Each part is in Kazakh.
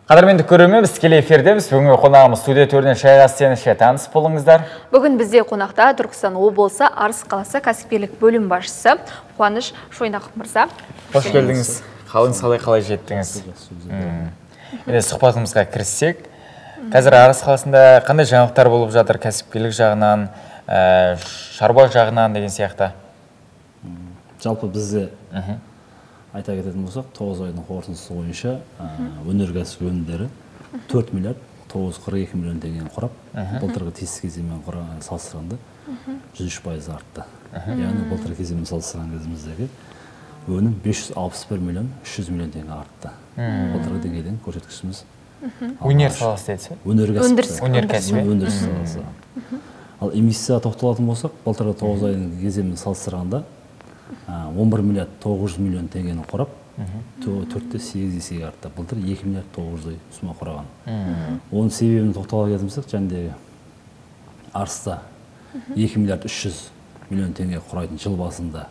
Қадірменді көрермен, біз тікелей эфирдеміз. Бүгінгі қонағымыз студия төрінен шайға істенішке таныс болыңыздар. Бүгін бізде қонақта Түркістан облысы Арыс қаласы кәсіпкерлік бөлім басшысы Қуаныш Шойнақов мырза. Қош келдіңіз. Қалыңыз қалай жеттіңіз? Енді сұхбатымызға кіріссек, қазір Арыс қаласында қандай жаңалықтар болып жатыр кәсіпкерлік жағынан, шаруа жағынан деген сияқты? Жалпы бізде айта кететін болсақ, 9 айдың қорытындысы бойынша өнеркәсіп өнімдері 4 миллиард 942 миллион теңгені құрап, былтырғы тиісті кезеңмен салыстырғанда 103% артты. Яғни былтырғы кезеңмен салыстырған кезіміздегі өнім 561 миллион 300 миллион теңге артты. Былтырғы деңгейден көрсеткішіміз Өнер саласы дедіңіз? Өндіріс саласы. Ал инвестицияға тоқталатын болсақ, былтырғы 9 айдың кезеңмен салыстырғанда 11 миллиард 900 миллион теңгені құрап, 4-8 есеге артты. Былтыр 2 миллиард 900 сума құраған. Оның себебін тоқталып кетімсек, және Арыста 2 миллиард 300 миллион теңге құрайтын жыл басында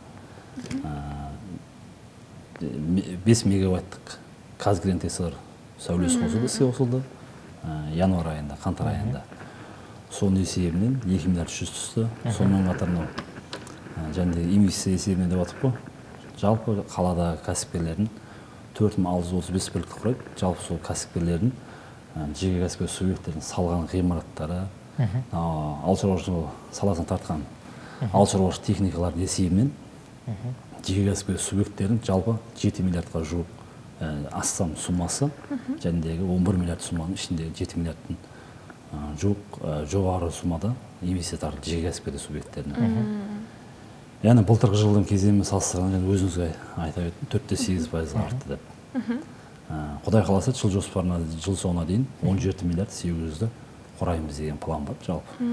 5 мегаваттық Қазгидромет сәулесі қосылды, іске қосылды январ айында, қаңтар айында. Соның есебінен 2 миллиард 300 түсті. Сонымен қатар және инвестиция есебінен деп атып қой. Жалпы қалада кәсіпкерлердің 4635 бірлік құрайды. Жалпы сол кәсіпкерлердің жеке кәсіпкер субъекттердің салған ғимараттары, ауыл шаруашылығы саласына тартқан ауыл шаруашылық техникалардың есебінен жеке кәсіпкер субъекттердің жалпы 7 миллиардқа жуық астам суммасы, жәндегі 11 миллиард сумманың ішіндегі 7 миллиардтың жуық жоғары суммада инвестиция тартылды жеке кәсіпкер субъекттеріне. Яғни былтырғы жылдың кезеңімен салыстырғанда өзіңізге айта кеттім 4-8% артты деп. Құдай қаласа жыл жоспарына жыл соңына дейін 17 миллиард 800-ді құраймыз деген план бар жалпы.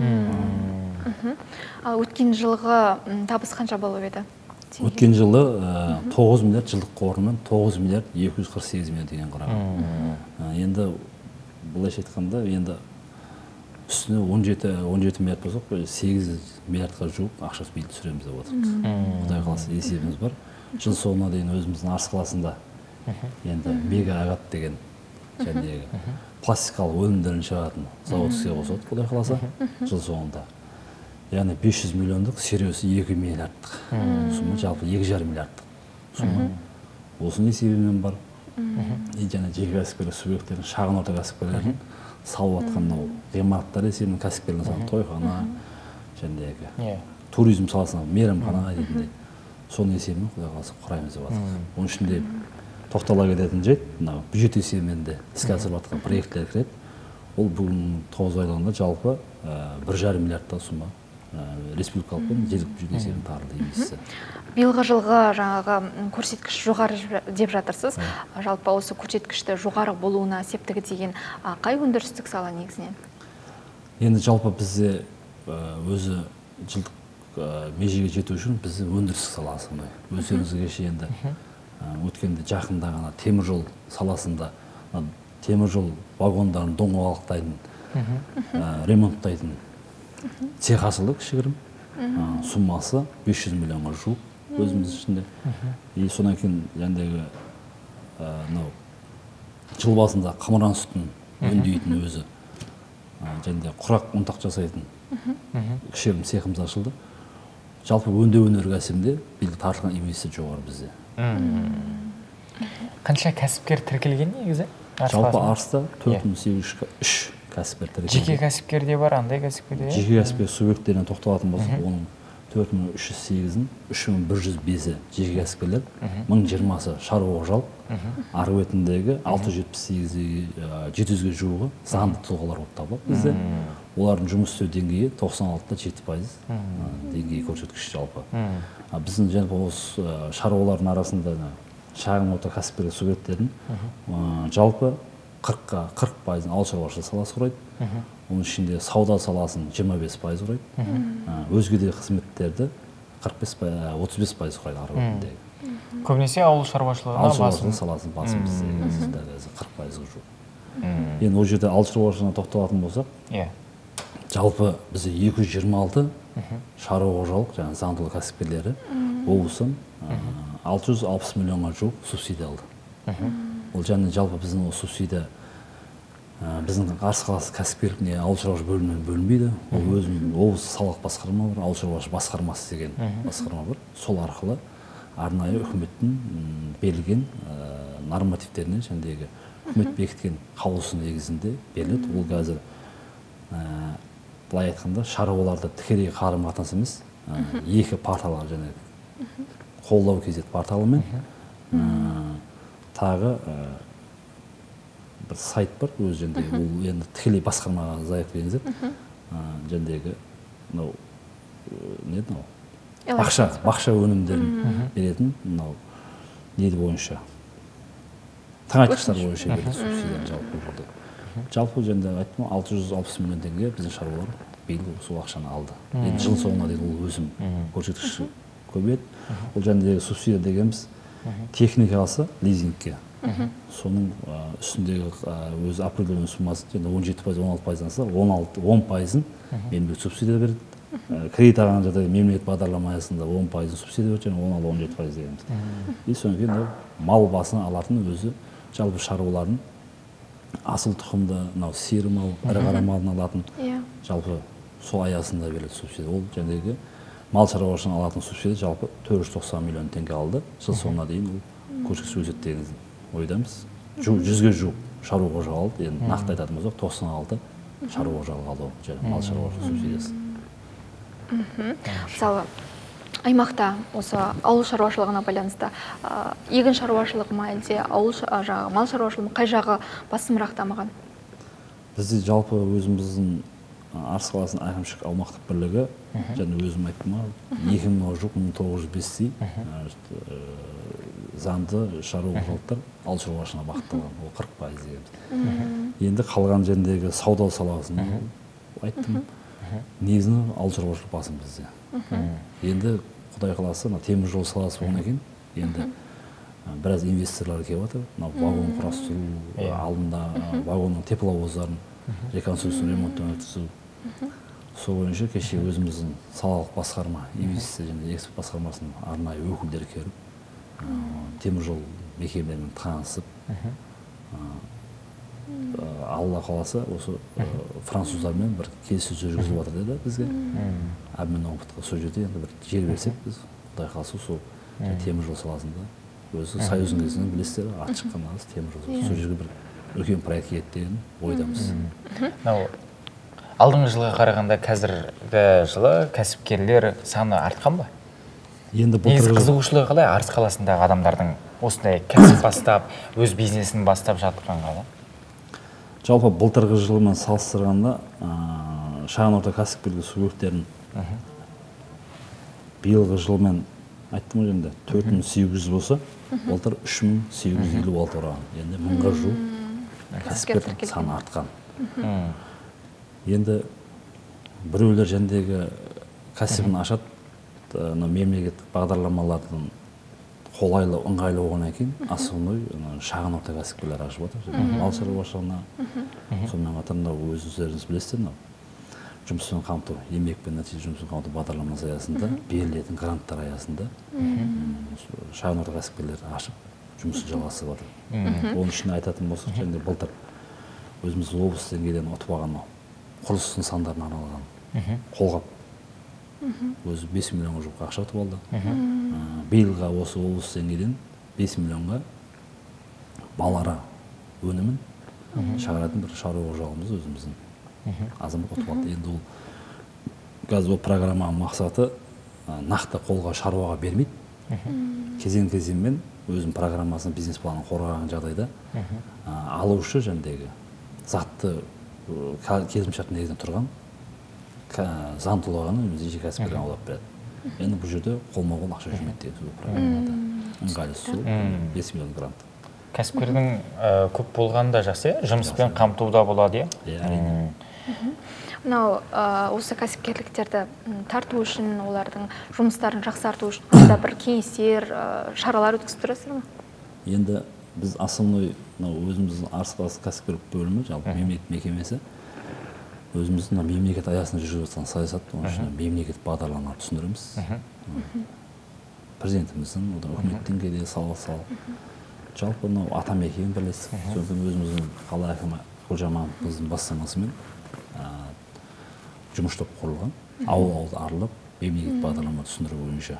Ал өткен жылғы табыс қанша болып еді? Өткен жылы 9 миллиард жылдық қорымен 9 миллиард 248 миллион деген құраған. Енді бұлайша айтқанда енді үстіне 17 миллиард болсақ, 8 миллиардқа жуық ақшасы биыл түсіреміз деп отырмыз. Құдай қаласа есебіміз бар. Жыл соңына дейін өзіміздің Арыс қаласында енді мега агат деген және пластикалық өнімдерін шығаратын завод іске қосады, құдай қаласа жыл соңында. Яғни 500 миллиондық, сервисі 2 миллиардтық сумма, жалпы 2,5 миллиардтық сумма. Осының есебімен бар. Және жеке кәсіпкерлік субъекттердің, шағын орта кәсіпкерлердің салып атқан ғимараттар есебінен кәсіпкерлік саны, тойхана, жәндегі туризм саласына, мейрамхана ретінде соның есебінен құдай қаласа құраймыз деп жатырмыз. Оның ішінде тоқтала кететін жайт, бюджет есебінен де іске асырылып жатқан проекттер кіреді. Ол бүгін 9 айлығында жалпы 1,5 миллиардта сумма республикалық пен жергілікті бюджет есебінен тартылды инвестиция. Биылғы жылғы жаңағы көрсеткіш жоғары деп жатырсыз. Жалпы осы көрсеткішті жоғары болуына септігі деген қай өндірістік сала негізінен? Енді жалпы бізде өзі жылдық межеге жету үшін бізде өндірістік саласы. Өздеріңізге енді өткенде жақында ғана теміржол саласында теміржол вагондарын доңғалақтайтын, ремонттайтын цех ашылды кішігірім. Суммасы 500 миллионға жуық өзіміз ішінде. Содан кейін жәндегі жыл басында қамыран сүтін өңдейтін өзі және құрақ ұнтақ жасайтын кішігірім цехымыз ашылды. Жалпы өңдеу өнеркәсібінде биыл тартылған инвестиция жоғары бізде. Қанша кәсіпкер тіркелген негізі? Жалпы Арыста 4803 кәсіпкер тіркелген. Жеке кәсіпкер де бар, андай кәсіпкер де? Жеке кәсіпкер субъекттеріне тоқталатын болсақ, оның 4308-ін 3105-і жеке кәсіпкерлер, 1020-сы шаруа қожалық, ары бетіндегі 678-700-ге жуығы заңды тұлғалар болып табылады бізде. Олардың жұмыс істеу деңгейі 96-7% деңгейі көрсеткіш жалпы. Біздің жалпы осы шаруалардың арасында шағын орта кәсіпкерлік субъекттердің жалпы 40% ауыл шаруашылығы саласы құрайды. Оның ішінде сауда саласын 25% құрайды. Өзге де қызметтерді 35% құрайды ары бетіндегі. Көбінесе ауыл шаруашылығына басым. Саласын басым бізде 40%-ға жуық. Енді ол жерде ауыл шаруашылығына тоқталатын болсақ, жалпы бізде 226 шаруа қожалық және заңдылық кәсіпкерлері облыстан 660 миллионға жуық субсидия алды. Ол және жалпы біздің субсидия біздің Арыс қаласы кәсіпкерлік не ауыл шаруашылық бөлімінен бөлінбейді. Ол өзінің облыстық салық басқарма бар, ауыл шаруашылық басқармасы деген басқарма бар. Сол арқылы арнайы үкіметтің берілген нормативтеріне жәндегі үкімет бекіткен қаулысы негізінде беріледі. Ол қазір былай айтқанда шаруаларды тікелей қарым қатынас емес, екі порталы және қолдау кезет порталымен тағы бір сайт бар өз жәндегі. Ол енді тікелей басқармаға заявка енгізеді. Жәндегі мынау не еді мынау бақша өнімдерін беретін мынау неді бойынша тыңайтқыштар бойынша береді субсидияны жалпы бұл жылда. Жалпы жәнде айттым 660 миллион теңге біздің шаруалар биыл сол ақшаны алды. Енді жыл соңына дейін ол өзім көрсеткіші көбейеді. Ол жәндегі субсидия дегеніміз техникасы лизингке. Соның үстіндегі өзі определенный суммасын енді 17%, 16%-дан алса 10%-ын мемлекет субсидия береді. Кредит алған жағдайда мемлекет бағдарлама аясында 10%-ын субсидия береді, және 16-17% дегеніміз. И содан кейін мал басына алатын өзі жалпы шаруалардың асыл тұқымды, мынау сиыр мал, ірі қара малын алатын жалпы сол аясында беріледі субсидия. Ол жәндегі мал шаруашылығын алатын субсидия жалпы 490 миллион теңге алды. Жыл соңына дейін ол көрсеткіш өседі деген ойдамыз. 100-ге жуық шаруа қожалығы алды. Енді нақты айтатын болсақ 96 шаруа қожалығы алды және мал шаруашылығы субсидиясы. Мысалы, аймақта осы ауыл шаруашылығына байланысты егін шаруашылығы ма әлде мал шаруашылығы қай жағы басымырақ дамыған? Бізде жалпы өзіміздің Арыс қаласының әкімшілік аумақтық бірлігі және өзім айттым 2000-ға жуық 1905 заңды шаруа қожалықтар ауыл шаруашылығына бағытталған. Ол 40% дегеніміз. Енді қалған жердегі сауда саласында айттым негізінен ауыл шаруашылық басым бізде. Енді Құдай қаласа темір жол саласы болғаннан кейін енді біраз инвесторлар келіп жатыр. Вагон құрастыру, алдында вагонның тепловоздарын реконструкция ремонттан өткізу. Сол бойынша кеше өзіміздің салалық басқарма, инвестиция және экспорт басқармасының арнайы өкілдері келіп, темір жол мекемелерімен танысып, Алла қаласа осы француздармен бір келіссөздер жүргізіп жатыр деді бізге. Обмен опытқа сол жерде енді бір жер берсек біз, Құдай қаласа сол темір жол саласында өзі союздың кезінен білесіздер, аты шыққан темір жол. Сол жерге бір үлкен проект келеді деген ойдамыз. Алдыңғы жылға қарағанда қазіргі жылы кәсіпкерлер саны артқан ба? Енді негізі қызығушылығы қалай Арыс қаласындағы адамдардың осындай кәсіп бастап, өз бизнесін бастап жатқанға? Жалпы былтырғы жылмен салыстырғанда шағын орта кәсіпкерлік субъекттерін биылғы жылмен айттым ғой енді 4800 болса, былтыр 3856 құраған. Енді 1000-ға жуық кәсіпкер саны артқан. Енді біреулер жәндегі кәсібін ашады, мемлекеттік бағдарламалардың қолайлы, ыңғайлы болғаннан кейін основной шағын орта кәсіпкерлер ашып отыр. Мал шаруашылығына, сонымен қатар өздеріңіз білесіздер, жұмыспен қамту, еңбекпен нәтижелі жұмыспен қамту бағдарламасы аясында берілетін гранттар аясында шағын орта кәсіпкерлер ашып жұмысын жалғастырып отыр. Оның ішінде айтатын болсақ, және былтыр өзіміз облыс деңгейден ұтып алған құрылыс нысандарына арналған қолғап өзі 5 миллионға жуық ақша ұтып алды. Биылға осы облыс деңгейден 5 миллионға балара өнімін шығаратын бір шаруа қожалығымыз өзіміздің азамат ұтып алды. Енді ол қазір ол программаның мақсаты нақты қолға шаруаға бермейді. Кезең-кезеңмен өзінің программасын, бизнес планын қорғаған жағдайда алушы жәндегі затты келісімшарт негізінде тұрған заң тұлғаны жеке кәсіпкерден аулап береді. Енді бұл жерде қолма-қол ақша жүрмейді деген программада. Ыңғайлысы сол 5 миллион грант. Кәсіпкердің көп болғаны да жақсы, жұмыспен қамтуда болады, әрине. Мынау осы кәсіпкерліктерді тарту үшін, олардың жұмыстарын жақсарту үшін бір кеңестер, шаралар өткізіп тұрасыздар ма? Енді біз основной өзіміздің Арыс қаласы кәсіпкерлік бөлімі, жалпы мемлекет мекемесі, өзіміздің мемлекет аясында жүргізіп жатқан саясат, оның ішінде мемлекет бағдарламаларын түсіндіреміз. Президентіміздің, үкімет деңгейде салық. Жалпы атамекемен бірлестік, сондықтан өзіміздің қала әкімі Кожаман біздің бастамасымен жұмыс топ құрылған. Ауыл арылып, мемлекет бағдарлама түсіндіру бойынша.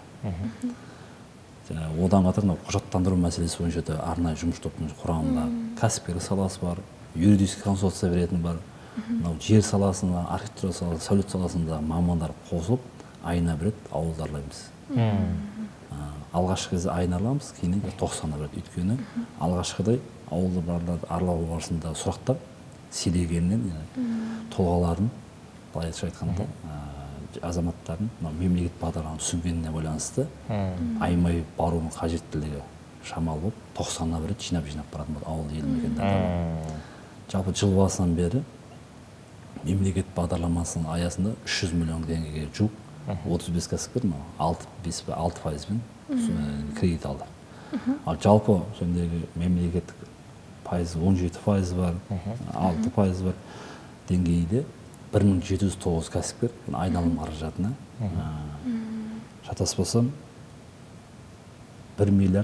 Одан қатар құжаттандыру мәселесі бойынша да арнайы жұмыс топтың құрамында кәсіпкерлік саласы бар, юридический консультация беретін бар. Жер саласында, архитектура саласында, сәулет саласында мамандар қосылып, айына бір рет ауылды аралаймыз. Алғашқы кезде айына араламыз, кейін 90-на бір рет. Өйткені алғашқыдай ауылды аралау барысында сұрақтар сирегеннен тұлғалардың, былайша айтқанда, азаматтардың мемлекет бағдарламаны түсінгеніне байланысты аймай баруының қажеттілігі шамалы болып 90-на бір рет жинап баратын болды ауыл елді мекендерде. Жалпы жыл басынан бері мемлекет бағдарламасының аясында 300 миллион теңгеге жуық 35 кәсіпкер 6%-пен кредит алды. Ал жалпы жөндегі мемлекеттік пайызы 17% бар, 6% бар деңгейде 1709 кәсіпкер айналым қаражатына шатаспасам 1 миллиард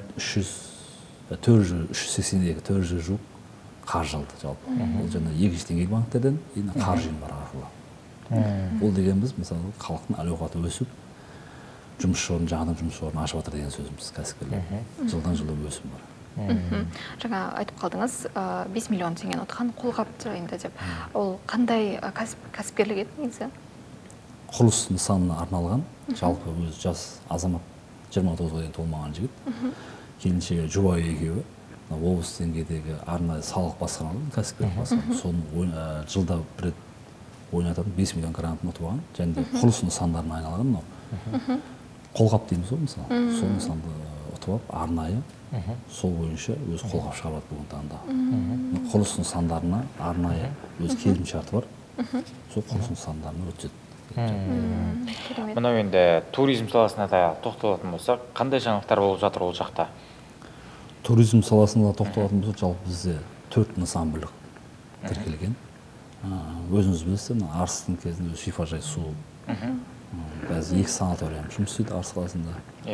382 жуық қаржы алды жалпы. Ол жаңа екінші деңгейлі банктерден қаржы бар арқылы. Ол дегеніміз мысалы халықтың әл-ауқаты өсіп, жаңадан жұмыс орнын ашып жатыр деген сөзіміз кәсіпкерлер. Жылдан жылға өсім бар. Жаңа айтып қалдыңыз, 5 миллион теңгені ұтқан қолғап жайында деп. Ол қандай кәсіпкерлік еді негізі? Құрылыс нысанына арналған, жалпы өз жас азамат 29-ға дейін толмаған жігіт. Келіншегі жұбайы екеуі облыс деңгейдегі арнайы салық басқармалары, кәсіпкерлік басқармалары, соны жылда бір рет ойнататын 5 миллион грантын ұтып алған, және де құрылыс нысандарына айналған қолғап дейміз ғой мысалы. Сол нысанды ұтып алып, арнайы сол бойынша өз қолғап шығарады бүгін таңда. Құрылыс нысандарына арнайы өз келісімшарты бар. Сол құрылыс нысандарына өтеді. Мынау енді туризм саласына да тоқталатын болсақ, қандай жаңалықтар болып жатыр ол жақта? Туризм саласында тоқталатын болсақ, жалпы бізде 4 нысан бірлік тіркелген. Өзіңіз білесіз, Арыстың кезінде шипажай су. Қазір 2 санаториум жұмыс істейді Арыс қаласында.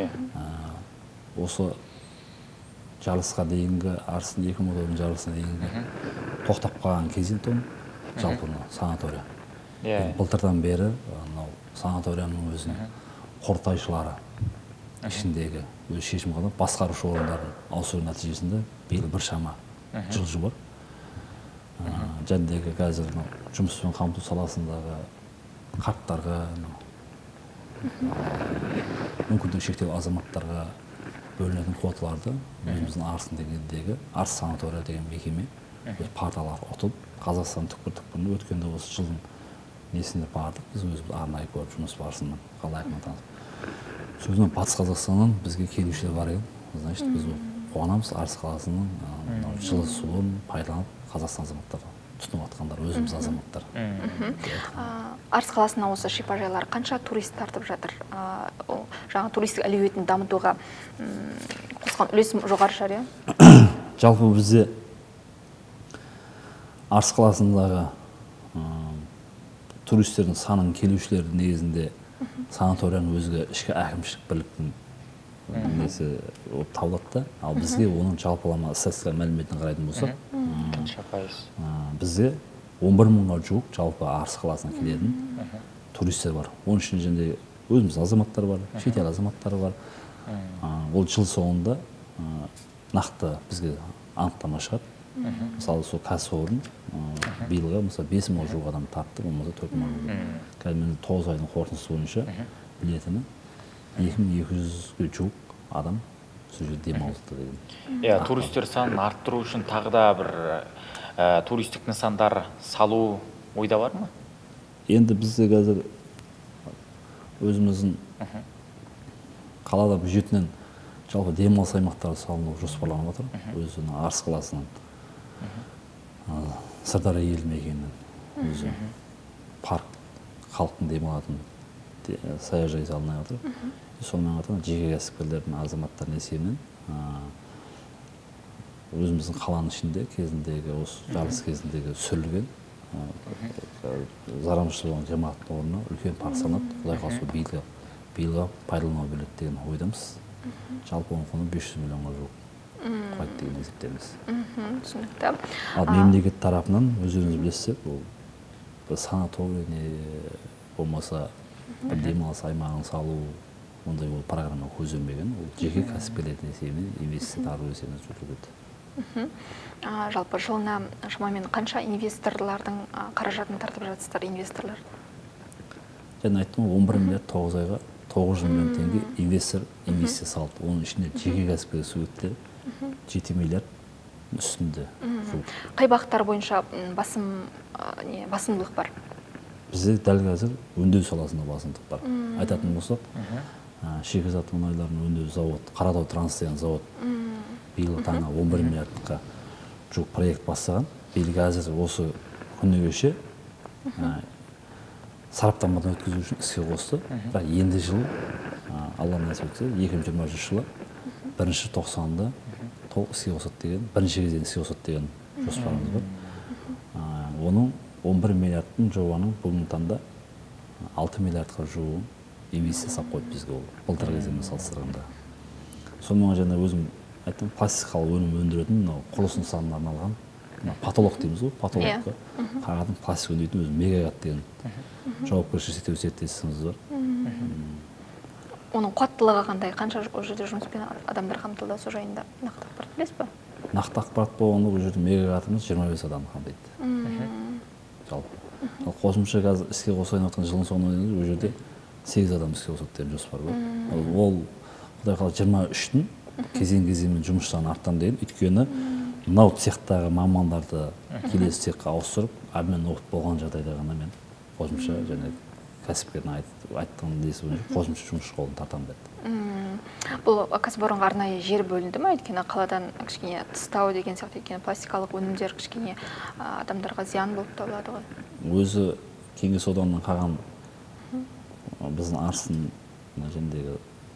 Осы жарылысқа дейінгі, Арыстың 2010 жарылысына дейінгі тоқтап қалған кезең жалпы санатория. Былтырдан бері санаторияның өзінің құрылтайшылары ішіндегі өз шешім қабылдап басқарушы орындарын ауыстыру нәтижесінде биыл біршама жылжу бар. Жәндегі қазір жұмыспен қамту саласындағы қарттарға, мүмкіндігі шектеулі азаматтарға бөлінетін квоталарды өзіміздің Арыстың деңгейіндегі Арыс санатория деген мекеме порталар ұтып, Қазақстан түкпір-түкпірінде өткенде осы жылдың несінде бардық, біз өзіміз арнайы көріп жұмыс барысымен қалайықпен танысып. Сөзінен Батыс Қазақстаннан бізге келушілер бар екен. Значит, біз қуанамыз Арыс қаласының жылы суын пайдаланып Қазақстан азаматтары тұтынып жатқандар, өзіміз азаматтар. Арыс қаласына осы шипажайлар қанша турист тартып жатыр? Жаңа туристік әлеуетін дамытуға қосқан үлесім жоғары шығар, иә? Жалпы бізде Арыс қаласындағы туристердің санын келушілердің негізінде санаторияның өзге ішкі әкімшілік бірліктің несі табылады. Ал бізге оның жалпылама статистика мәліметіне қарайтын болсақ, бізде 11 мыңға жуық жалпы Арыс қаласына келетін туристер бар. Оның ішінде өзіміз азаматтар бар, шетел азаматтары бар. Ол жыл соңында нақты бізге анықтама шығады. Мысалы, сол кәсіпорын биылға 5 мыңға жуық адам тартты, болмаса 4 мыңға. Қазір 9 айдың қорытындысы бойынша білетіні 2200-ге жуық адам сол жерде демалыпты деген. Туристер санын арттыру үшін тағы да бір туристік нысандар салу ойда бар ма? Енді бізде қазір өзіміздің қалада бюджетінен жалпы демалыс аймақтары салыну жоспарланып отыр. Өзінің Арыс қаласының Сырдария елді мекенінен өзі парк халықтың демалатын саяжай салынып отыр. Сонымен қатар жеке кәсіпкерлердің азаматтардың есебінен өзіміздің қаланың ішінде кезіндегі осы жарылыс кезіндегі сүрілген жарамсыз болған жамағаттың орнына үлкен парк салынады. Құдай қаласа биылға пайдалануға беріледі деген ойдамыз. Жалпы оның құны 500 миллионға жуық. құрайды деген есептейміз. Түсінікті. Ал мемлекет тарапынан өздеріңіз білесіздер, бұл санаторий болмаса демалыс аймағын салу, ондай ол программа көзделмеген, ол жеке кәсіпкерлердің есебінен инвестиция тарту есебінен жүргізіледі. Жалпы жылына шамамен қанша инвесторлардың қаражатын тартып жатсыздар, инвесторлар? Жаңа айттым, 11 миллиард 9 айға 900 миллион теңге инвестор инвестиция салды. Оның ішінде жеке кәсіпкер субъекттер 7 миллиард үстінде. Қай бағыттар бойынша басымдылық бар? Бізде дәл қазір өңдеу саласында басымдық бар. Айтатын болсақ, шикізат мұнайларын өңдеу завод, Қаратау Транс деген завод биыл таңа 11 миллиардқа жуық проект бастаған. Биыл қазір осы күнге кеше сараптамадан өткізу үшін іске қосты. Бірақ енді жыл, Алла нәсіп етсе, 2023 жылы 1-90-да толық іске қосады деген, бірінші кезең іске қосады деген жоспарымыз бар. Оның 11 миллиардтың жобаның бүгінгі таңда 6 миллиардқа жуығын инвестиция салып қойды бізге ол былтырғы кезеңмен салыстырғанда. Сонымен жаңа өзім айттым, пластикалық өнім өндіретін құрылыс нысанына арналған потолок дейміз ғой, потолокқа қағатын пластик өңдейтін өзі Мегагат деген жауапкершілігі шектеулі серіктестігіміз бар. Оның қуаттылығы қандай, қанша ол жерде жұмыспен адамдар қамтылды, сол жайында нақты ақпарат білесіз бе? Нақты ақпарат болғанда ол жерде Мегагатымыз 25 адам қамтиды. Жалпы. Ал қосымша қазір іске қосайын жатқан жылдың соңына дейін ол жерде 8 адам іске қосады деген жоспар бар. Ол құдай қаласа 23-тің кезең-кезеңмен жұмыстарын арттан дейін, өйткені мынау цехтағы мамандарды келесі цехқа ауыстырып, обмен опыт болған жағдайда ғана мен қосымша және кәсіпкердің айтқан десі бойынша қосымша жұмысшы қолын тартамын деді. Бұл кәсіпорынға арнайы жер бөлінді ме? Өйткені қаладан кішкене тыстау деген сияқты, өйткені пластикалық өнімдер кішкене адамдарға зиян болып табылады ғой. Өзі Кеңес одағынан қалған біздің Арсын жеріндегі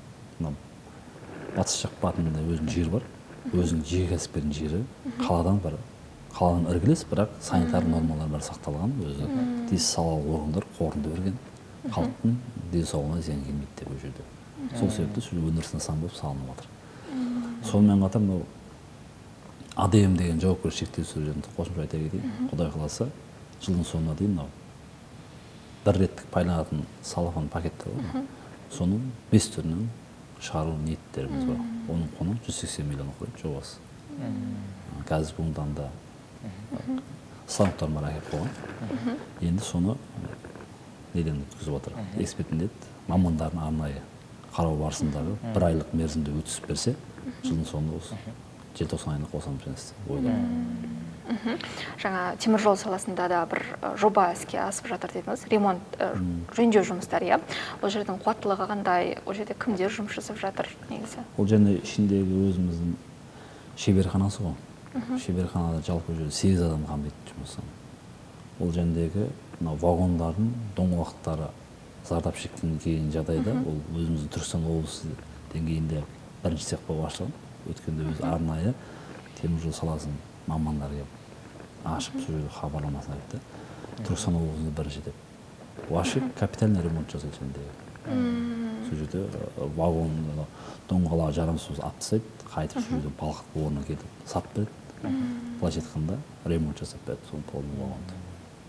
батыс жақ батысында өзінің жері бар. Өзінің жеке кәсіпкердің жері қаладан іргелес, бірақ санитар нормалар бар сақталған. Өзі тиісті салалық органдар қорытынды берген. Халықтың денсаулығына зиян келмейді деп ол жерде. Сол себепті өндіріс нысаны болып салынып жатыр. Сонымен қатар мынау АДМ деген жауапкершілігі шектеулі серіктестігін қосымша айта кетейін. Құдай қаласа, жылдың соңына дейін мынау бір реттік пайдаланатын салафан пакеттер бар. Соның 5 түрінен шығару ниеттеріміз бар. Оның құны 180 миллион құрайды жобасы. Қазір бүгінгі таңда станоктар бар әкеліп қойған. Енді соны неден өткізіп жатыр? Эксперт міндет мамандардың арнайы қарау барысындағы 1 айлық мерзімде өтісіп берсе, жылдың соңында осы желтоқсан айына қосамыз деп ойлаймын. Жаңа теміржол саласында да бір жоба іске асып жатыр дедіңіз, ремонт, жөндеу жұмыстары, иә. Ол жердің қуаттылығы қандай, ол жерде кімдер жұмыс жасап жатыр негізі? Ол және ішіндегі өзіміздің шеберханасы ғой. Шеберханада жалпы жерде 8 адам қамтиды жұмысын. Ол жердегі вагондардың доңғалақтары зардап шеккен кейін жағдайда ол өзіміздің Түркістан облысы деңгейінде бірінші цех болып ашылған. Өткенде өзі арнайы теміржол саласының мамандары ашып сол жерде хабарламасын айтты. Түркістан облысында бірінші деп. Ашып капитальный ремонт жасайды жерде. Сол жерде вагон доңғалағы жарамсыз алып тастайды, қайтып сол жерде балқытып орнына кетіп сап береді. Былайша айтқанда ремонт жасап береді сол полный вагонды.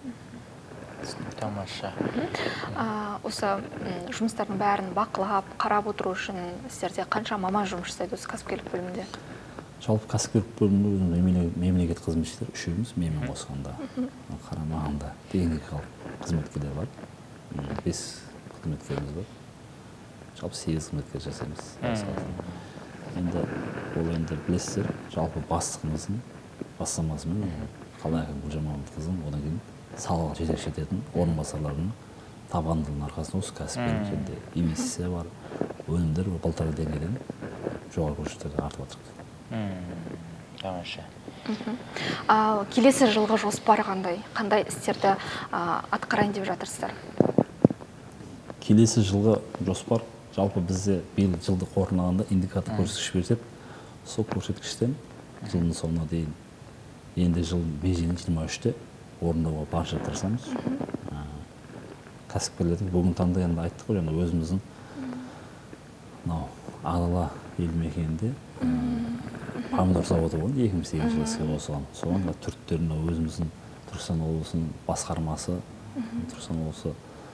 Тамаша. Осы жұмыстардың бәрін бақылап, қарап отыру үшін сіздерде қанша маман жұмыс жасайды осы кәсіпкерлік бөлімінде? Жалпы кәсіпкерлік бөлімінде мемлекет қызметшілер үшеуміз менімен қосқанда, қарамағында техникалық қызметкерлер бар. 5 қызметкеріміз бар. Жалпы 8 қызметкер жасаймыз. Енді ол енді білесіздер, жалпы бастығымыздың бастамасымен қала әкімі Гүлжан Мамытқызының, одан кейін салалық жетекші ететін орынбасарларының табандылығының арқасында осы кәсіпкерлік жерде инвестиция бар, өнімдер былтырғы деңгейден жоғары көрсеткіштерге артып жатыр. Тамаша. Келесі жылғы жоспар қандай? Қандай істерді атқарайын деп жатырсыздар? Келесі жылғы жоспар жалпы бізде биыл жылды қорытындылағанда индикатор көрсеткіш берсек, сол көрсеткіштен жылдың соңына дейін енді жыл межені 23-те орындауға барша тырысамыз. Кәсіпкерлердің бүгін таңда енді айттық қой, өзіміздің ағдала елді мекенінде помидор заводы болған 2008 жылы іске қосылған. Соған түріктердің өзіміздің Түркістан облысының басқармасы, Түркістан облысы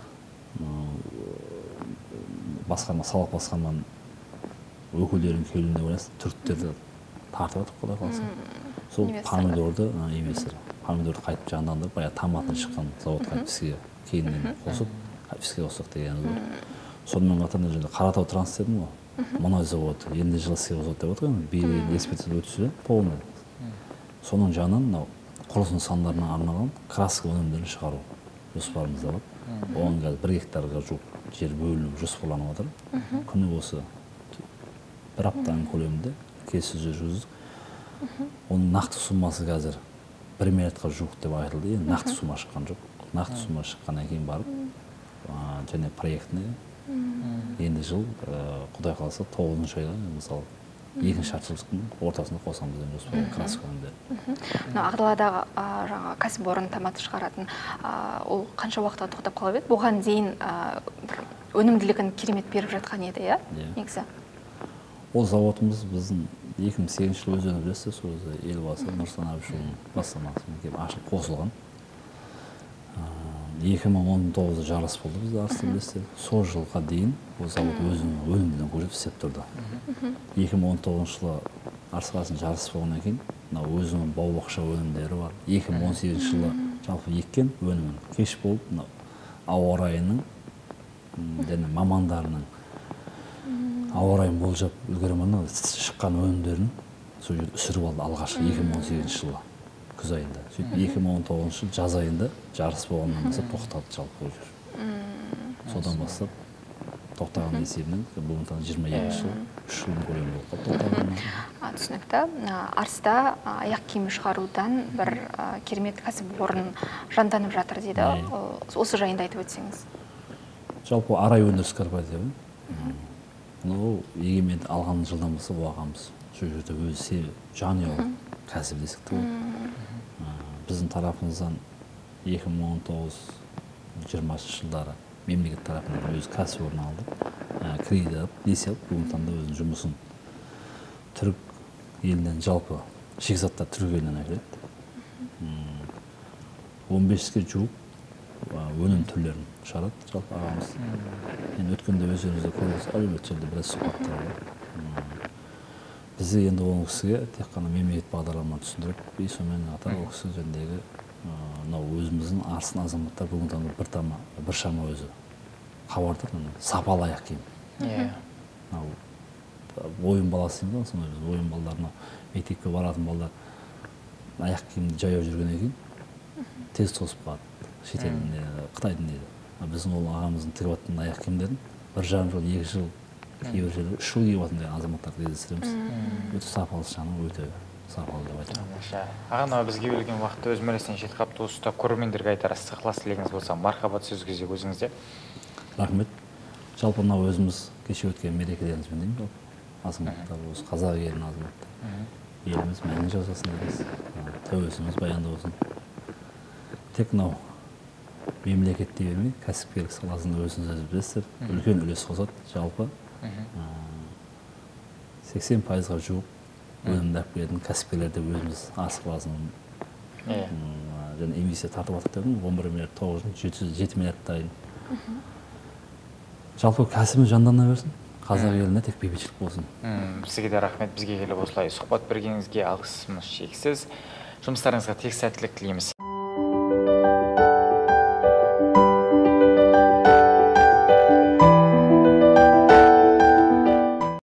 басқарма, салық басқарманың өкілдерінің келуіне байланысты түріктерді тартып жатыр, құдай қаласа. Сол помидорды инвестор, помидорды қайтып жандандырып, баяғы томаттан шыққан завод қайтып іске кейіннен қосып, іске қостық деген ғой. Сонымен қатар Қаратау транс дедім ғой. Мұнай заводы енді жылы іске қосылады деп отыр ғой. Бір экспертиза өтсе полный. Соның жанынан мынау құрылыс нысандарына арналған краска өнімдерін шығару жоспарымызда бар. Оған қазір 1 гектарға жуық жер бөлініп жоспарланып отыр. Күні осы 1 аптаның көлемінде келіссөздер жүргіздік. Оның нақты суммасы қазір 1 миллиардқа жуық деп айтылды. Енді нақты сумма шыққан жоқ. Нақты сумма шыққаннан кейін барып және проектіне енді жыл құдай қаласа 9-шы айда мысалы 2-ші жартыжылдықтың ортасында қосамыз деген жоспар краска өнімдері. Ағдыладағы жаңа кәсіпорын томат шығаратын ол қанша уақытқа тоқтап қалып еді? Бұған дейін өнімділігін керемет беріп жатқан еді, иә? Негізі. Ол заводымыз біздің 2008 жылы өздеріңіз білесіздер, сол елбасы Нұрсұлтан Әбішұлының бастамасымен келіп ашылып қосылған. 2019-да жарыс болды бізде Арыста білесіздер. Сол жылға дейін ол завод өзінің өнімділігін көрсетіп істеп тұрды. 2019 жылы Арыс қаласында жарыс болғаннан кейін өзінің бау-бақша өнімдері бар. 2018 жылы жалпы еккен өнімін кеш болып ауа райының және мамандарының ауа райын болжап үлгермеген шыққан өнімдерін сол жерде үсіріп алды алғашқы 2018 жылы күз айында. Сөйтіп 2019 жылы жаз айында жарыс болғаннан бастап тоқтады жалпы ол жер. Содан бастап тоқтаған есебінен бүгінгі таңда 22 жыл 3 жылдың көлемі болып қалды тоқтағаннан. Түсінікті. Арыста аяқ киім шығарудан бір керемет кәсіпорын жанданып жатыр дейді. Осы жайында айтып өтсеңіз. Жалпы Арай өндіріс корпоративі. Егеменді алған жылдан бастап ағамыз сол жерде өзі жанұялы кәсіптестікті болды. Біздің тарапымыздан 2019-20 жылдары мемлекет тарапынан өз кәсіпорын алды, кредит алып, несие алып, бүгінгі таңда өзінің жұмысын түрік елінен жалпы шикізаттар түрік елінен әкеледі. 15-ке жуық өнім түрлерін шығарады жалпы ағамыз. Енді өткенде өздеріңізде көрдіңіз, әлеуметтік желіде біраз сұхбаттар бар. Бізде енді ол кісіге тек қана мемлекет бағдарламаны түсіндіріп, сонымен қатар ол кісі жөніндегі өзіміздің Арыстың азаматтар бүгінгі таңда біршама өзі хабардар, сапалы аяқ киім. Ойын баласы дейді ғой, сондай біз ойын балаларына мектепке баратын балалар аяқ киімді жаяу жүргеннен кейін тез тозып қалады. Шетелдің, Қытайдың дейді. Біздің ол ағамыздың тігіп жатқан аяқ киімдерін 1,5 жыл, 2 жыл, кейбір жерлер 3 жыл киіп жатқан азаматтарды кездестіреміз. Өте сапалы жағынан өте сапалы деп айтамын. Аға, бізге берілген уақытты өз мәресінен жетіп қалыпты. Осы тұста көрермендерге айтар ықылас тілегіңіз болса, мархабат сөз кезек өзіңізде. Рахмет. Жалпы мынау өзіміз кеше өткен мерекелеріңізбен деймін жалпы. Азаматтар, осы қазақ елінің азаматтары. Еліміз мәңгі жасасын дейміз. Тәуелсіздігіміз баянды болсын. Тек мынау мемлекетте бермей, кәсіпкерлік саласында өзіңіз білесіздер, үлкен үлес қосады. Жалпы 80%-ға жуық өнімді алып келетін кәсіпкерлерде өзіміз Арыс қаласының және инвестиция тартып жатыр дедім, 11 миллиард 7 миллиард дайын. Жалпы кәсібіміз жандана берсін, қазақ еліне тек бейбітшілік болсын. Сізге де рахмет, бізге келіп осылай сұхбат бергеніңізге алғысымыз шексіз. Жұмыстарыңызға тек сәттілік тілейміз.